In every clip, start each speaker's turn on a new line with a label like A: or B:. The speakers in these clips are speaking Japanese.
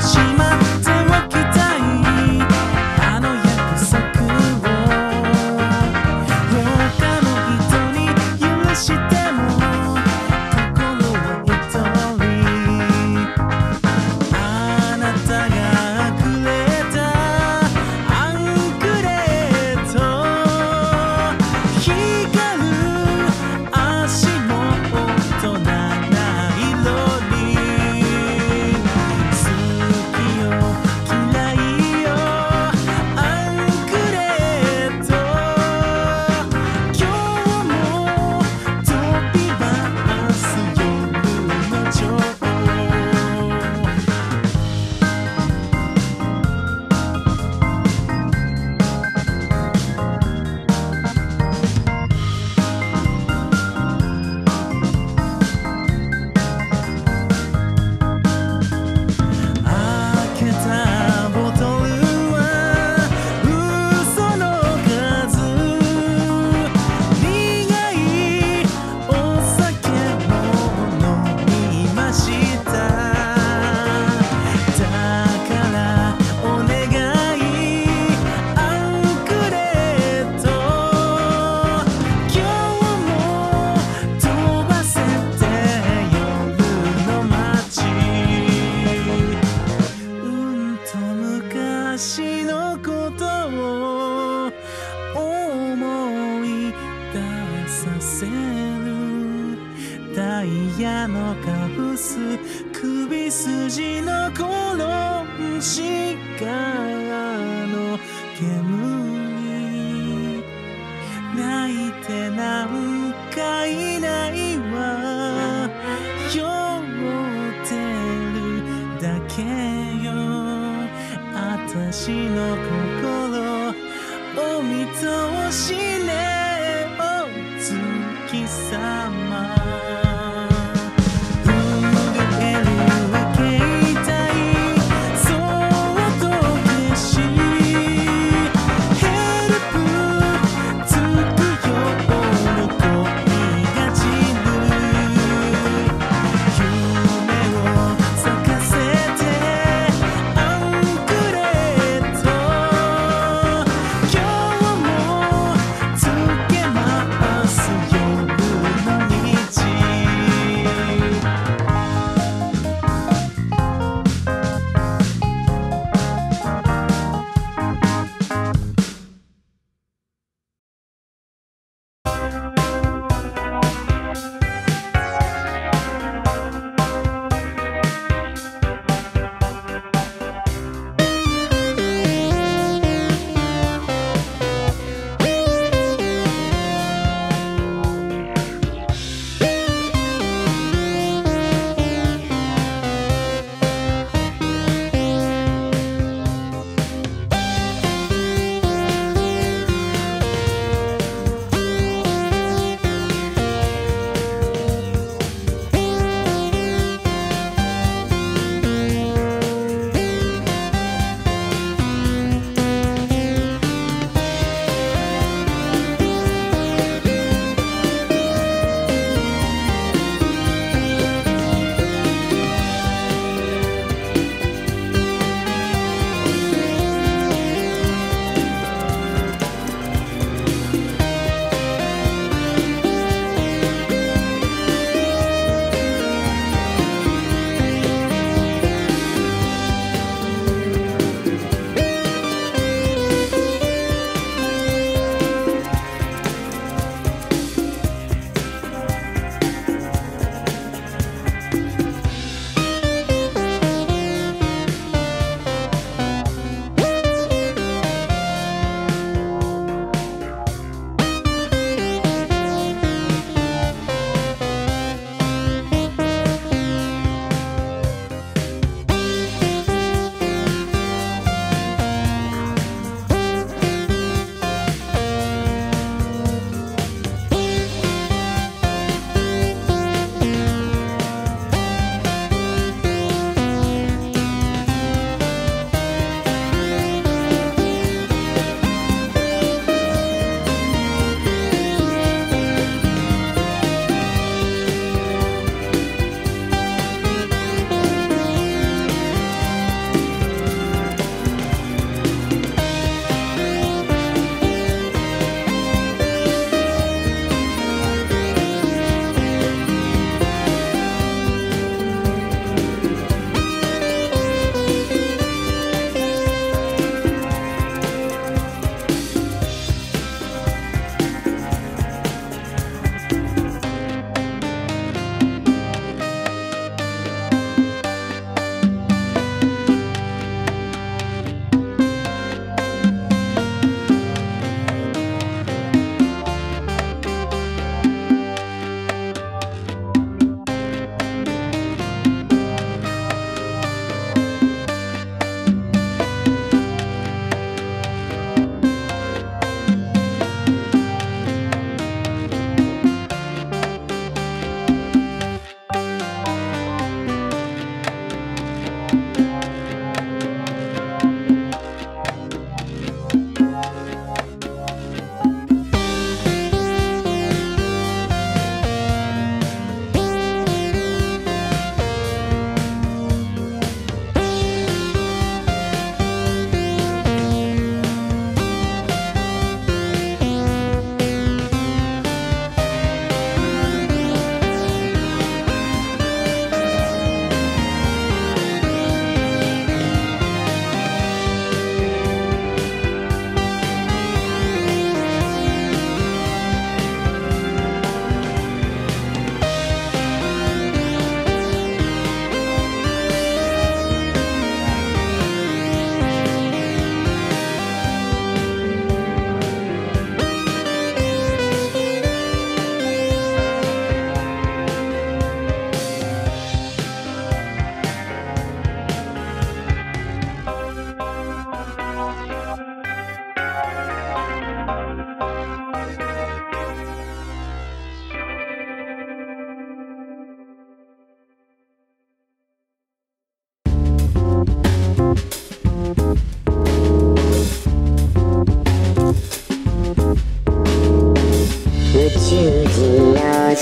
A: タイヤのかぶす首筋のこのしからの煙泣いてなんかいないわ酔ってるだけよあたしの心お見通しねお月様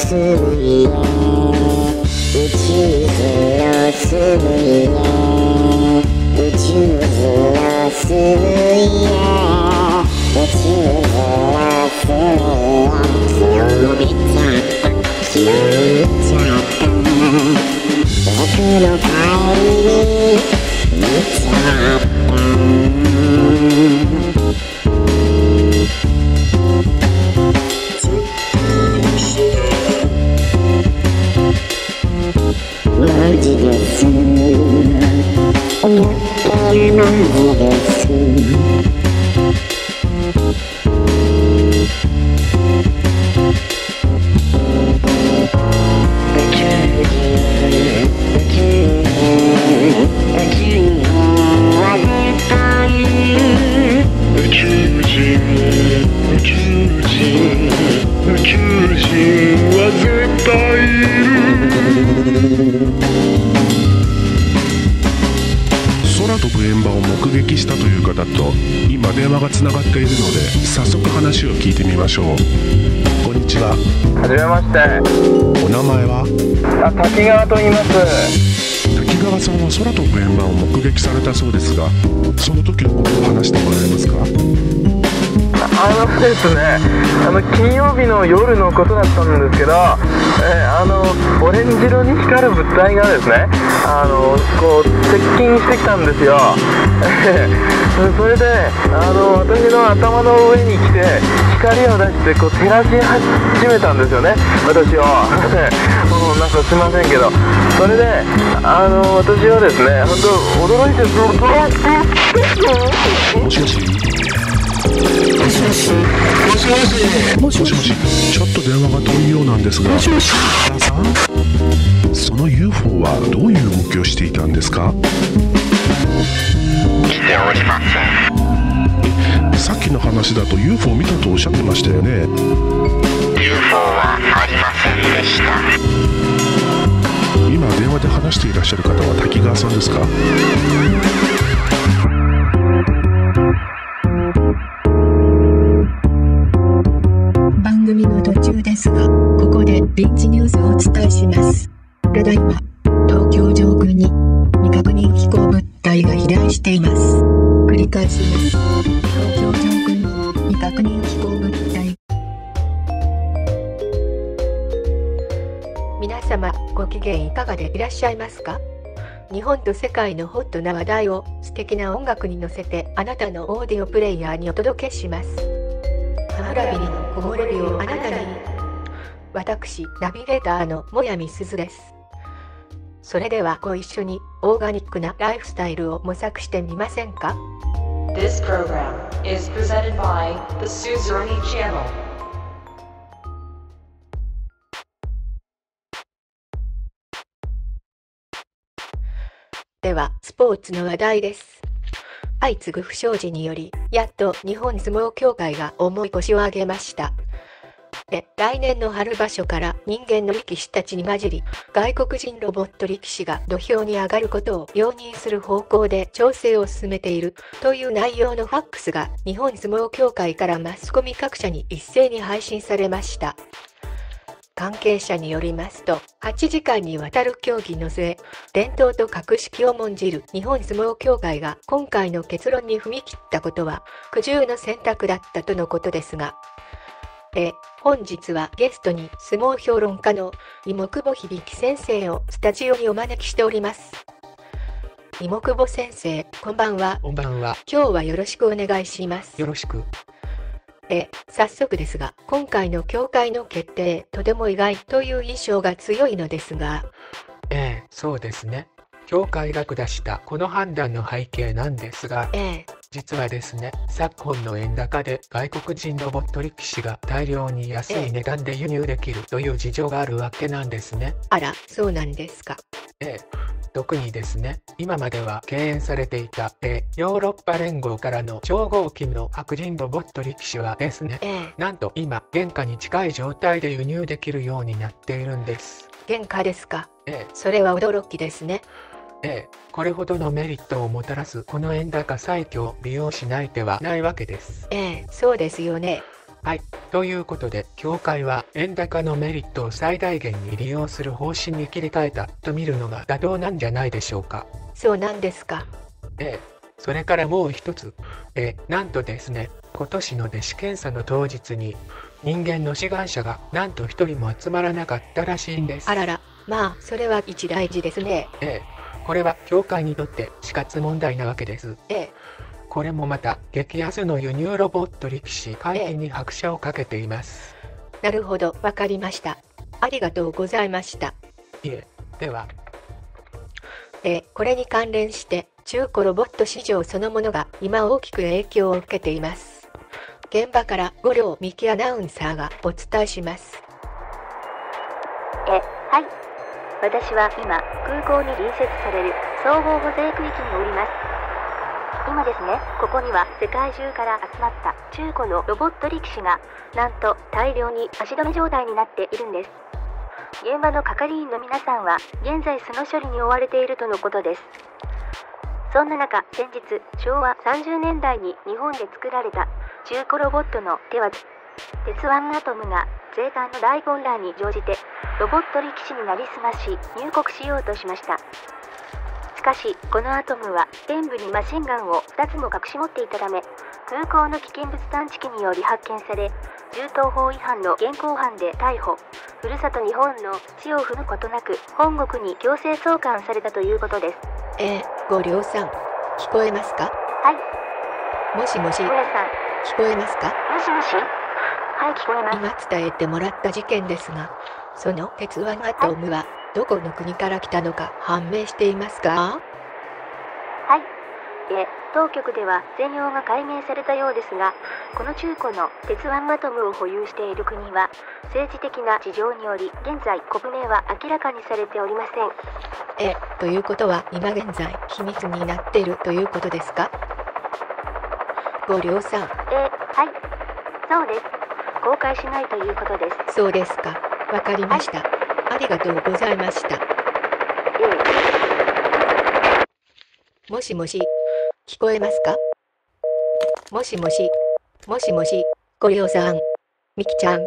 B: すぐいへ宇宙人のすぐいへ宇宙人のすぐいへ宇宙人のすぐいへ昨日も見ちゃった昨日見ちゃった僕の帰り見ちゃったマジですやっぱりマジです
C: 空飛ぶ円盤を目撃したという方と今電話がつながっているので早速話を聞いてみましょう。こんにちは。
D: はじめまして。
C: お名前は？
D: 滝川と言います。
C: 滝川さんは空飛ぶ円盤を目撃されたそうですが、その時のことを話してもらえますか？
D: ですね、金曜日の夜のことだったんですけど、オレンジ色に光る物体がですね、こう接近してきたんですよ。それで私の頭の上に来て光を出してこう照らし始めたんですよね、私を。もうなんかすいませんけど、それで私はですね、本当驚いて
C: もしもしもしもし、ちょっと電話が遠いようなんですが、滝川さん、その UFO はどういう動きをしていたんですか？
B: 来ておりません。
C: さっきの話だと UFO を見たとおっしゃってましたよね。
B: UFO はありませんでした。
C: 今電話で話していらっしゃる方は滝川さんですか？
E: 番組の途中ですが、ここで臨時ニュースをお伝えします。ただいま東京上空に未確認飛行物体が飛来しています。繰り返します。東京上空に未確認飛行物体。皆様ご機嫌いかがでいらっしゃいますか？日本と世界のホットな話題を素敵な音楽に乗せてあなたのオーディオプレイヤーにお届けします。歯ブラビリの木漏れ日をあなたに。私ナビゲーターのもやみすずです。それではご一緒にオーガニックなライフスタイルを模索してみませんか？
F: This program is presented by the Suzerain Channel.
E: ではスポーツの話題です。相次ぐ不祥事によりやっと日本相撲協会が重い腰を上げました。来年の春場所から人間の力士たちに混じり外国人ロボット力士が土俵に上がることを容認する方向で調整を進めているという内容のファックスが日本相撲協会からマスコミ各社に一斉に配信されました。関係者によりますと、8時間にわたる協議の末、伝統と格式を重んじる日本相撲協会が今回の結論に踏み切ったことは苦渋の選択だったとのことですが、本日はゲストに相撲評論家の芋久保響先生をスタジオにお招きしております。芋久保先生、こんばんは。
G: こんばんは。
E: 今日はよろしくお願いします。
G: よろしく。
E: 早速ですが、今回の協会の決定、とても意外という印象が強いのですが。
G: そうですね。協会が下したこの判断の背景なんですが、実はですね、昨今の円高で外国人ロボット力士が大量に安い値段で輸入できるという事情があるわけなんですね。
E: あら、そうなんですか。
G: 特にですね、今までは敬遠されていた、ヨーロッパ連合からの超合金の白人ロボット力士はですね、なんと今原価に近い状態で輸入できるようになっているんです。
E: 原価ですか。それは驚きですね。
G: これほどのメリットをもたらすこの円高最強を利用しない手はないわけです。
E: そうですよね。
G: はい。ということで、協会は円高のメリットを最大限に利用する方針に切り替えたと見るのが妥当なんじゃないでしょうか。
E: そうなんですか。
G: それからもう一つ。なんとですね、今年の弟子検査の当日に、人間の志願者がなんと一人も集まらなかったらしいんです。
E: あらら、まあ、それは一大事ですね。
G: これは協会にとって死活問題なわけです。これもまた激安の輸入ロボット力士解禁に拍車をかけています。
E: なるほど、わかりました。ありがとうございました。
G: では。
E: これに関連して中古ロボット市場そのものが今大きく影響を受けています。現場から五稜美希アナウンサーがお伝えします。
H: はい。私は今空港に隣接される総合保税区域におります。今ですね、ここには世界中から集まった中古のロボット力士がなんと大量に足止め状態になっているんです。現場の係員の皆さんは現在その処理に追われているとのことです。そんな中、先日昭和30年代に日本で作られた中古ロボットの手は鉄腕アトムが税関の大混乱に乗じてロボット力士になりすまし入国しようとしました。しかしこのアトムは臀部にマシンガンを2つも隠し持っていたため、空港の危険物探知機により発見され、銃刀法違反の現行犯で逮捕。ふるさと日本の地を踏むことなく本国に強制送還されたということです。
E: ごりょうさん、聞こえますか？
H: はい。
E: もしもし。
H: 皆さん、
E: 聞こえますか？
H: もしもし。はい、聞こえます。
E: 今伝えてもらった事件ですが、その鉄腕アトムはどこの国から来たのか判明していますか？
H: はい。当局では全容が解明されたようですが、この中古の鉄腕アトムを保有している国は政治的な事情により現在国名は明らかにされておりません。
E: ということは今現在秘密になっているということですか？ごりょうさん。
H: はい。そうです。公開しないということです。
E: そうですか。わかりました。ありがとうございました。もしもし。聞こえますか？もしもし。もしもし。ごりょうさん。みきちゃん。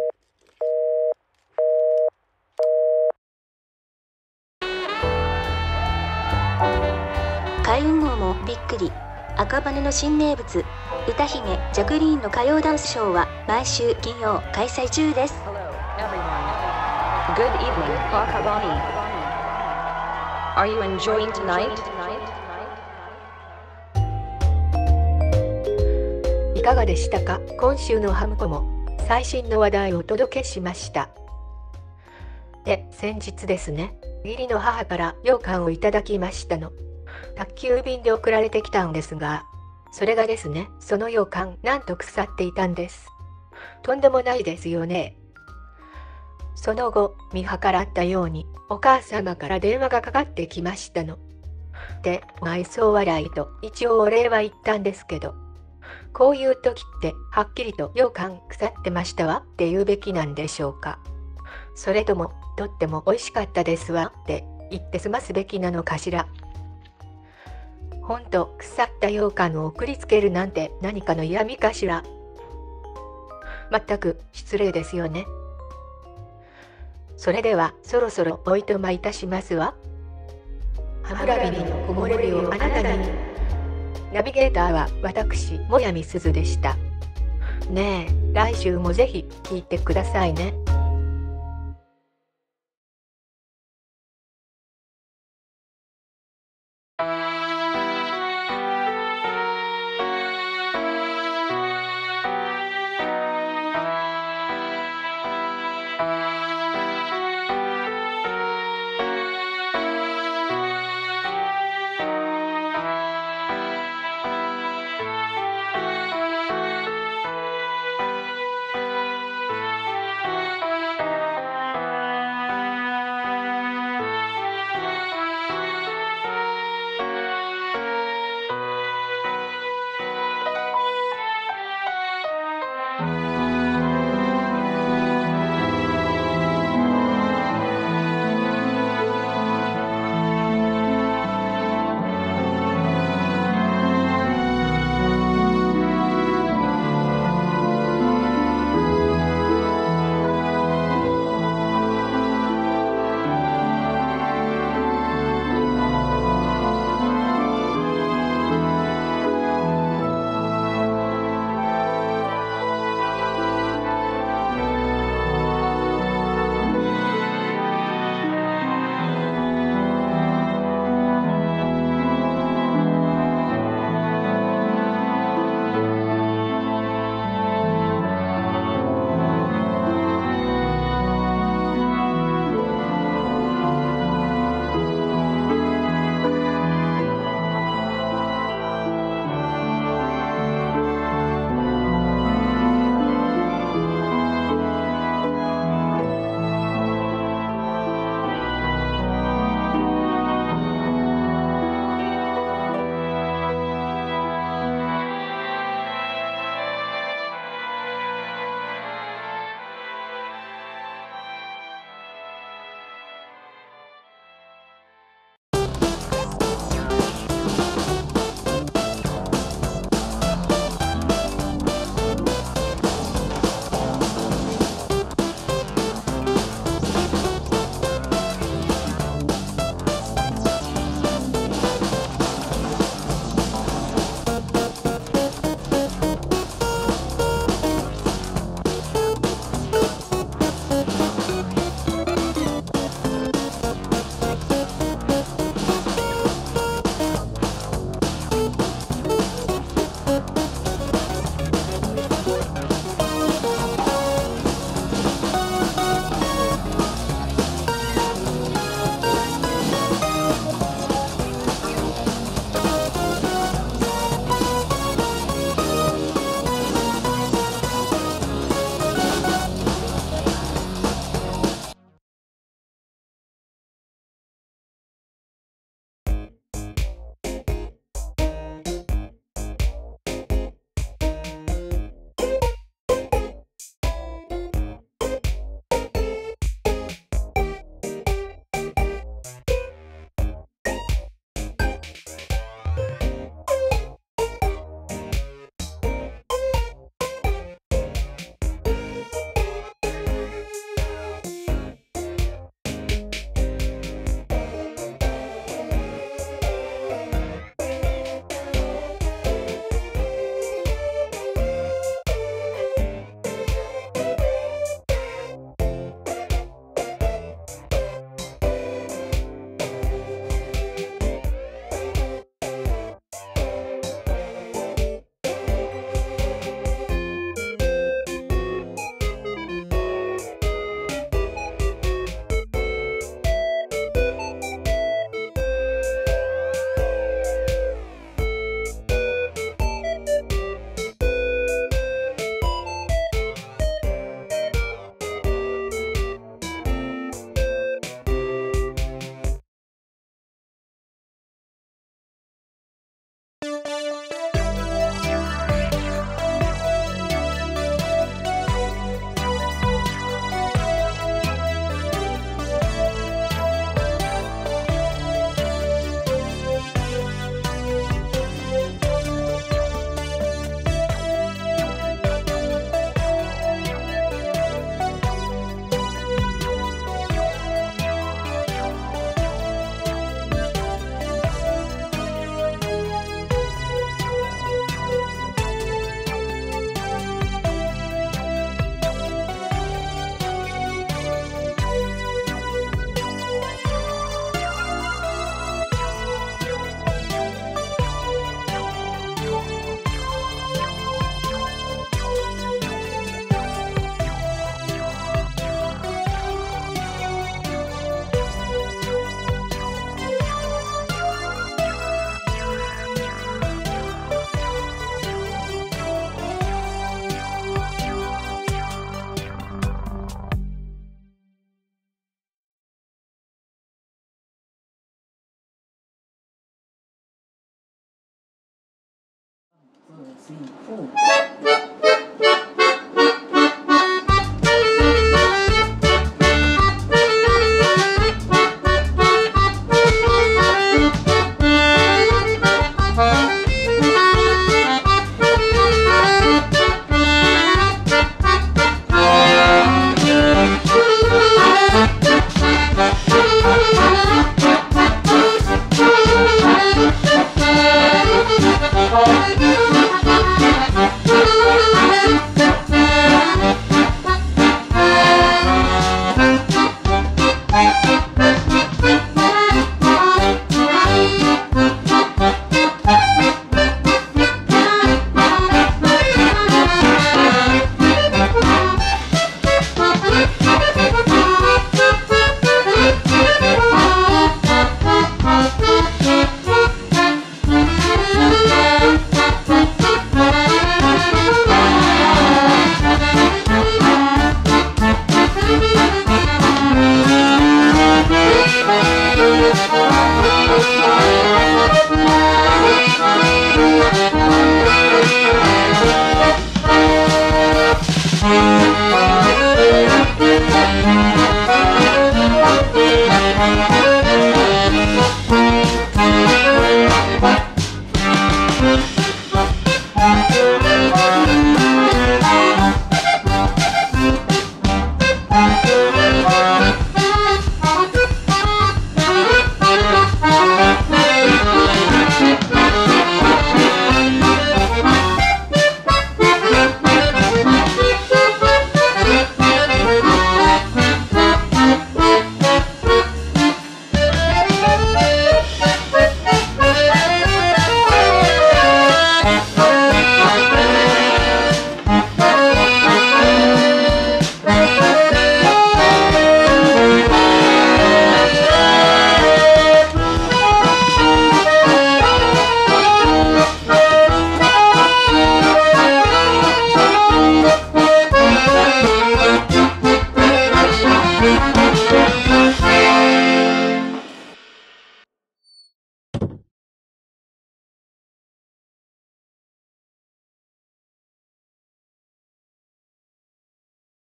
H: 海運網もびっくり。赤羽の新名物、歌姫ジャクリーンの歌謡ダンスショーは毎週金曜開催中です。
F: Good evening, Akabani. Are you enjoying tonight?
E: いかがでしたか？今週のハムコも最新の話題をお届けしました。先日ですね、義理の母から羊羹をいただきましたの。宅急便で送られてきたんですが、それがですね、その羊羹なんと腐っていたんです。とんでもないですよね。その後、見計らったようにお母様から電話がかかってきましたの。で、愛想笑いと一応お礼は言ったんですけど、こういう時ってはっきりと羊羹腐ってましたわって言うべきなんでしょうか。それともとっても美味しかったですわって言って済ますべきなのかしら。ほんと腐った羊羹を送りつけるなんて何かの嫌味かしら。まったく失礼ですよね。それではそろそろおいとまいたしますわ。ハムラビに木漏れ日をあなたに。ナビゲーターは私、もやみすずでした。ねえ、来週もぜひ聞いてくださいね。
I: 3、4。